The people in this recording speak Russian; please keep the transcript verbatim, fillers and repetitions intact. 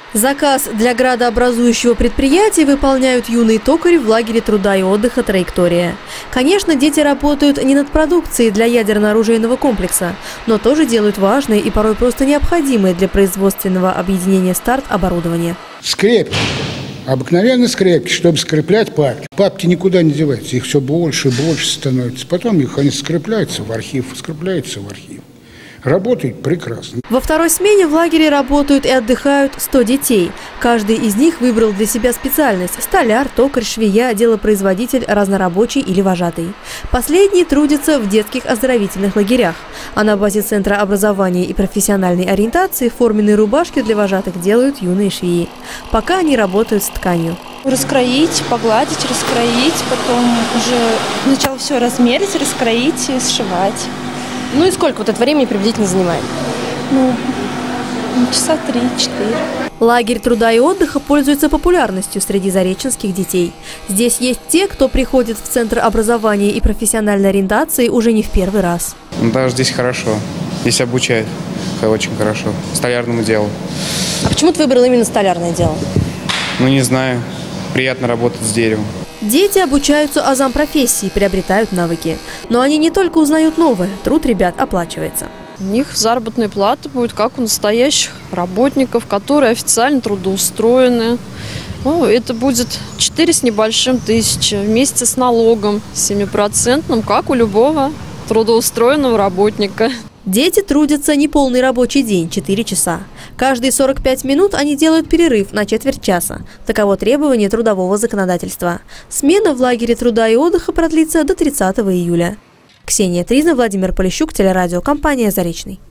Заказ для градообразующего предприятия выполняют юные токари в лагере труда и отдыха «Траектория». Конечно, дети работают не над продукцией для ядерно-оружейного комплекса, но тоже делают важное и порой просто необходимое для производственного объединения «Старт» оборудование. Скрепки. Обыкновенные скрепки, чтобы скреплять папки. Папки никуда не деваются, их все больше и больше становится. Потом их они скрепляются в архив, скрепляются в архив. Работают прекрасно. Во второй смене в лагере работают и отдыхают сто детей. Каждый из них выбрал для себя специальность – столяр, токарь, швея, делопроизводитель, разнорабочий или вожатый. Последние трудятся в детских оздоровительных лагерях. А на базе Центра образования и профессиональной ориентации форменные рубашки для вожатых делают юные швеи. Пока они работают с тканью. Раскроить, погладить, раскроить, потом уже сначала все размерить, раскроить и сшивать. Ну и сколько вот это времени приблизительно занимает? Ну, часа три-четыре. Лагерь труда и отдыха пользуется популярностью среди зареченских детей. Здесь есть те, кто приходит в Центр образования и профессиональной ориентации уже не в первый раз. Ну, даже здесь хорошо. Здесь обучают очень хорошо. Столярному делу. А почему ты выбрал именно столярное дело? Ну, не знаю. Приятно работать с деревом. Дети обучаются азам профессии, приобретают навыки. Но они не только узнают новое, труд ребят оплачивается. У них заработная плата будет как у настоящих работников, которые официально трудоустроены. Ну, это будет четыре с небольшим тысячи вместе с налогом семипроцентным, как у любого трудоустроенного работника. Дети трудятся неполный рабочий день – четыре часа. Каждые сорок пять минут они делают перерыв на четверть часа. Таково требование трудового законодательства. Смена в лагере труда и отдыха продлится до тридцатого июля. Ксения Тризна, Владимир Полищук, телерадиокомпания «Заречный».